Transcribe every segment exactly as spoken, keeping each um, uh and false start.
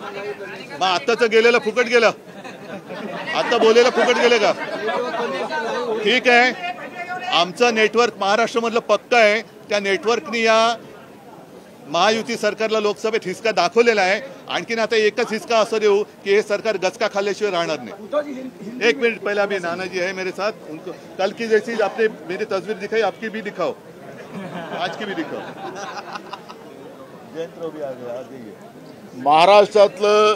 मग आत्ताच गेलेलं फुकट गेलं, आता बोलेलं फुकट गेले का? ठीक आहे, आमचं नेटवर्क महाराष्ट्रामधलं पक्का आहे. त्या नेटवर्कनी या महायुती सरकारला लोकसभेत हिसका दाखवलेला आहे. आणखीन आता एकच हिसका असं देऊ की हे सरकार गचका खाल्ल्याशिवाय राहणार नाही. एक मिनट, पहले अभी नाना जी है मेरे साथ, उनको कल की जैसी आपने मेरी तस्वीर दिखाई, आपकी भी दिखाओ, आज की भी दिखाओ. जयंतराव भी आ गए, आ जाइए. महाराष्ट्रातलं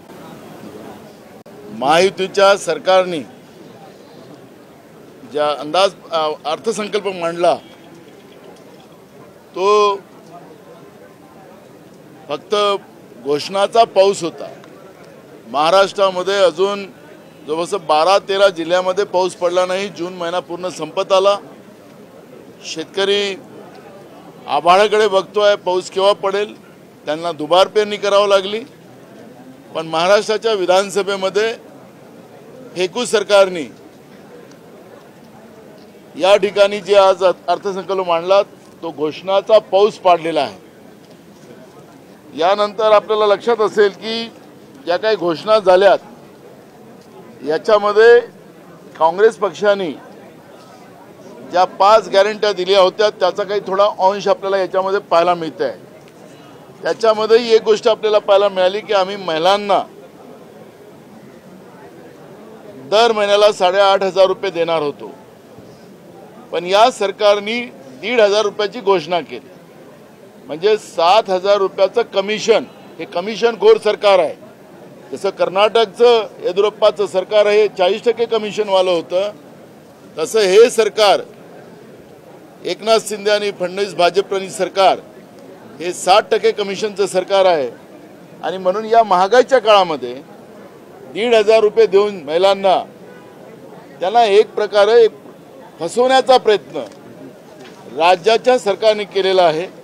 महायुतीच्या सरकारने ज्या अंदाज अर्थसंकल्प मांडला तो फक्त घोषणाचा पाऊस होता. महाराष्ट्रामध्ये अजून जवळजवळ बारा तेरा जिल्ह्यामध्ये पाऊस पडला नाही. जून महिना पूर्ण संपत आला. शेतकरी आभाळाकडे बघतोय, पाऊस केव्हा पडेल. त्यांना दुबार पेरणी करावी लागली. पण महाराष्ट्राच्या विधानसभेमध्ये फेकू सरकारने या ठिकाणी जे आज अर्थसंकल्प मांडला तो घोषणाचा पाऊस पाडलेला आहे. यानंतर आपल्याला लक्षात असेल की या काही घोषणा झाल्यात याच्यामध्ये काँग्रेस पक्षाने ज्या पाच गॅरंट्या दिल्या होत्या त्याचा काही थोडा अंश आपल्याला याच्यामध्ये पाहायला मिळत आहे. त्याच्यामध्ये एक गोष्ट आपल्याला पाहायला मिळाली की आम्ही महिलांना दर महिन्याला साडेआठ हजार रुपये देणार होतो. पण या सरकारने दीड हजार रुपयाची घोषणा केली. म्हणजे सात हजार रुपयाचं कमिशन. हे कमिशन खोर सरकार आहे. जसं कर्नाटकचं येदियुरप्पाचं सरकार आहे चाळीस टक्के कमिशनवालं होतं, तसं हे सरकार एकनाथ शिंदे आणि फडणवीस भाजपनी सरकार हे साठ टक्के कमिशनचं सरकार आहे. आणि म्हणून या महागाईच्या काळामध्ये दीड हजार रुपये देऊन महिलांना त्यांना एक प्रकारे फसवण्याचा प्रयत्न राज्याच्या सरकारने केलेला आहे.